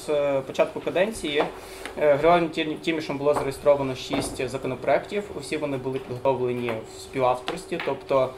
початку каденції Григорієм Тімішем було зареєстровано 6 законопроєктів. Усі вони були підготовлені в співавторстві, тобто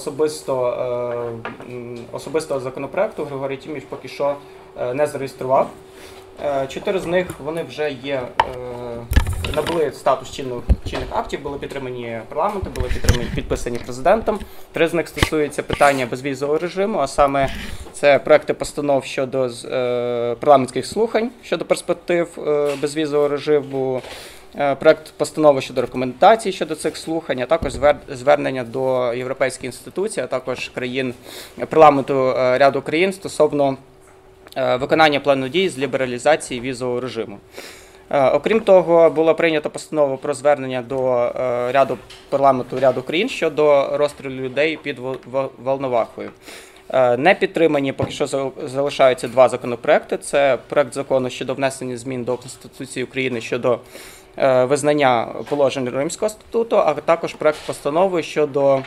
особистого законопроєкту Григорій Тіміш поки що не зареєстрував. 4 з них вони вже набули статус чинних актів, були підтримані парламентом, були підписані президентом. 3 з них стосуються питання безвізового режиму, а саме це проекти постанов щодо парламентських слухань щодо перспектив безвізового режиму, проект постанови щодо рекомендацій щодо цих слухань, а також звернення до європейських інституцій, а також парламенту ряду країн стосовно виконання плану дій з лібералізації візового режиму. Окрім того, було прийнято постанову про звернення до парламенту ряду країн щодо розстрілу людей під Волновахою. Не підтримані поки що залишаються 2 законопроекти. Це проект закону щодо внесення змін до Конституції України щодо визнання положень Римського статуту, а також проект постанови щодо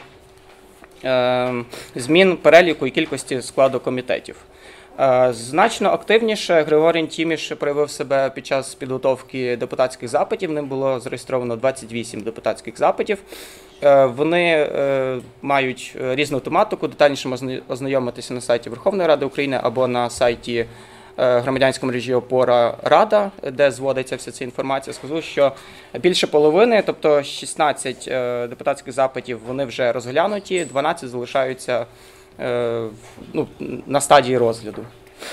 змін переліку і кількості складу комітетів. Значно активніше Григорій Тіміш проявив себе під час підготовки депутатських запитів. Ним було зареєстровано 28 депутатських запитів. Вони мають різну тематику, детальніше можна ознайомитися на сайті Верховної Ради України або на сайті громадянської мережі «Опора Рада», де зводиться вся ця інформація. Скажу, що більше половини, тобто 16 депутатських запитів, вони вже розглянуті, 12 залишаються на стадії розгляду.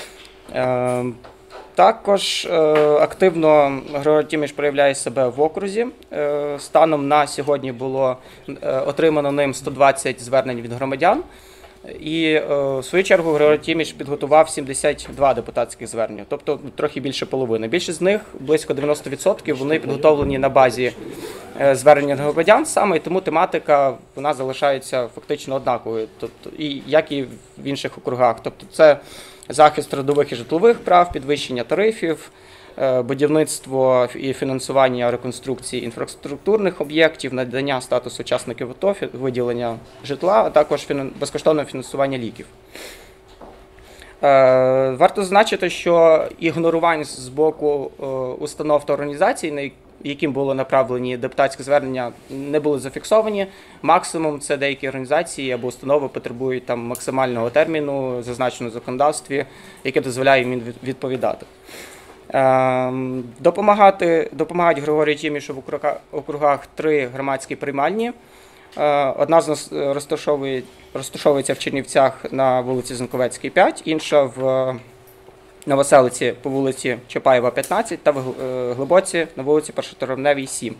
Також активно Григорій Тіміш проявляє себе в окрузі. Станом на сьогодні було отримано ним 120 звернень від громадян. І, в свою чергу, Григорій Тіміш підготував 72 депутатських звернення, тобто трохи більше половини. Більшість з них, близько 90%, вони підготовлені на базі звернення громадян саме, і тому тематика вона залишається фактично однаковою, тобто, як і в інших округах. Тобто це захист трудових і житлових прав, підвищення тарифів, будівництво і фінансування реконструкції інфраструктурних об'єктів, надання статусу учасників АТО, виділення житла, а також безкоштовне фінансування ліків. Варто зазначити, що ігнорувань з боку установ та організацій, яким були направлені депутатські звернення, не були зафіксовані. Максимум це деякі організації або установи потребують там максимального терміну, зазначеного в законодавстві, яке дозволяє їм відповідати. Допомагають Григорію Тімішу в округах 3 громадські приймальні. Одна з нас розташовується в Чернівцях на вулиці Занковецькій, 5, інша в Новоселиці по вулиці Чапаєва, 15 та в Глибоці на вулиці Першотравневій, 7.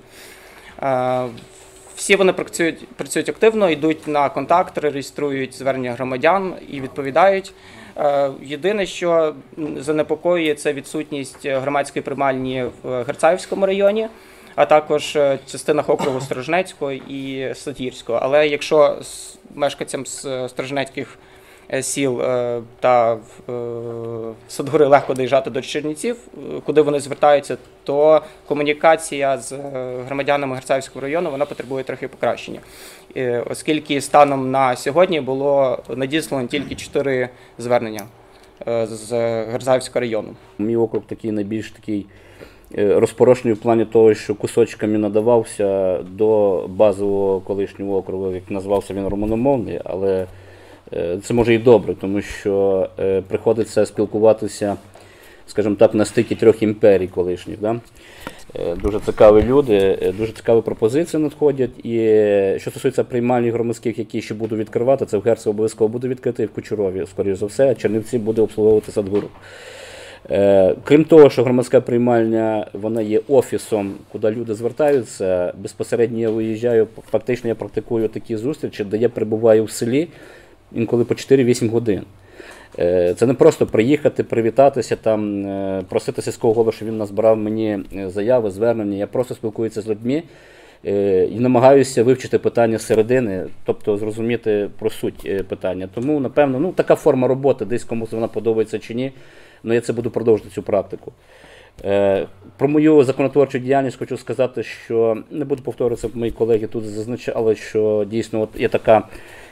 Всі вони працюють активно, йдуть на контакт, реєструють звернення громадян і відповідають. Єдине, що занепокоює, це відсутність громадської приймальні в Герцаївському районі, а також частинах округу Сторожнецького і Сатгірського. Але якщо мешканцям з Сторожнецьких сіл та Садгори легко доїжджати до Чернівців, куди вони звертаються, то комунікація з громадянами Герцаївського району вона потребує трохи покращення. Оскільки станом на сьогодні було надіслано тільки 4 звернення з Герцаївського району. Мій округ такий найбільш розпорошений в плані того, що кусочками надавався до базового колишнього округу, як назвався він румуномовний, але це може і добре, тому що приходиться спілкуватися, скажімо так, на стикі 3 імперій колишніх. Да? Дуже цікаві люди, дуже цікаві пропозиції надходять. І що стосується приймальних громадських, які ще буду відкривати, це в Герцево обов'язково буде відкрити, і в Кучерові, скоріш за все, а Чернівці буде обслуговувати Садгуру. Крім того, що громадська приймальня, вона є офісом, куди люди звертаються, безпосередньо я виїжджаю, фактично я практикую такі зустрічі, де я перебуваю в селі, інколи по 4-8 годин. Це не просто приїхати, привітатися, там, просити сільського голову, щоб він назбирав мені заяви, звернення. Я просто спілкуюся з людьми і намагаюся вивчити питання середини, тобто зрозуміти про суть питання. Тому, напевно, така форма роботи, десь комусь вона подобається чи ні, але я це буду продовжувати цю практику. Про мою законотворчу діяльність хочу сказати, що, не буду повторюватися, мої колеги тут зазначали, що дійсно є така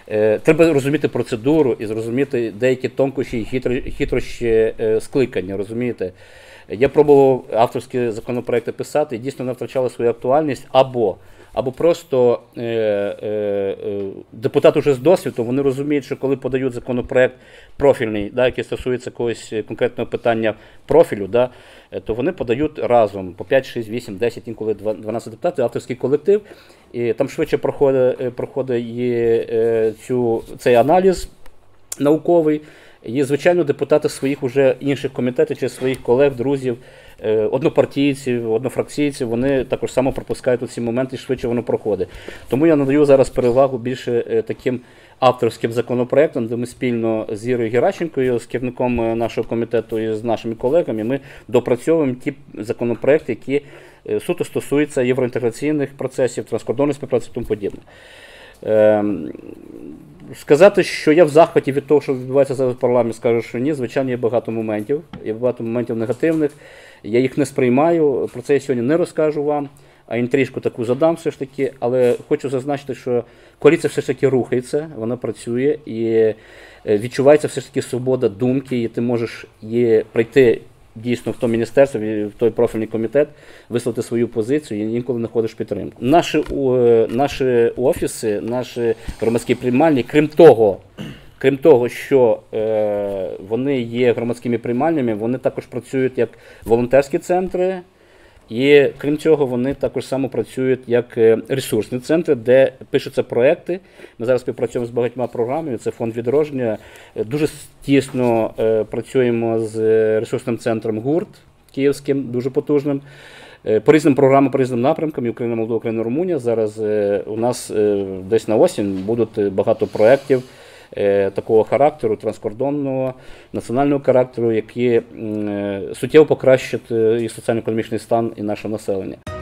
треба розуміти процедуру і зрозуміти деякі тонкощі і хитрощі скликання, розумієте? Я пробував авторські законопроекти писати, і дійсно не втрачали свою актуальність, або просто депутати вже з досвіду, вони розуміють, що коли подають законопроект профільний, да, який стосується якогось конкретного питання профілю, да, то вони подають разом по 5, 6, 8, 10, інколи 12 депутатів, авторський колектив, і там швидше проходить цей аналіз науковий. І, звичайно, депутати своїх уже інших комітетів чи своїх колег, друзів, однопартійців, однофракційців, вони також само пропускають ці моменти і швидше воно проходить. Тому я надаю зараз перевагу більше таким авторським законопроектам, де ми спільно з Ірою Геращенкою, з керівником нашого комітету і з нашими колегами, ми допрацьовуємо ті законопроекти, які суто стосуються євроінтеграційних процесів, транскордонної співпраці і тому подібне. Сказати, що я в захваті від того, що відбувається зараз в парламенті, скажу, що ні. Звичайно, є багато моментів негативних, я їх не сприймаю, про це я сьогодні не розкажу вам, а інтрижку таку задам все ж таки, але хочу зазначити, що коаліція все ж таки рухається, вона працює і відчувається все ж таки свобода думки, і ти можеш прийти дійсно в то міністерство, в той профільний комітет, висловити свою позицію і інколи знаходиш підтримку. Наші офіси, наші громадські приймальні, крім того, що вони є громадськими приймальнями, вони також працюють як волонтерські центри, і крім цього, вони також само працюють як ресурсні центри, де пишуться проекти. Ми зараз співпрацюємо з багатьма програмами, це фонд відродження. Дуже тісно працюємо з ресурсним центром ГУРТ київським, дуже потужним. По різним програмам, по різним напрямкам, і Україна, Молдова, Україна, Румунія. Зараз у нас десь на осінь будуть багато проєктів такого характеру, транскордонного, національного характеру, які суттєво покращать і соціально-економічний стан і нашого населення.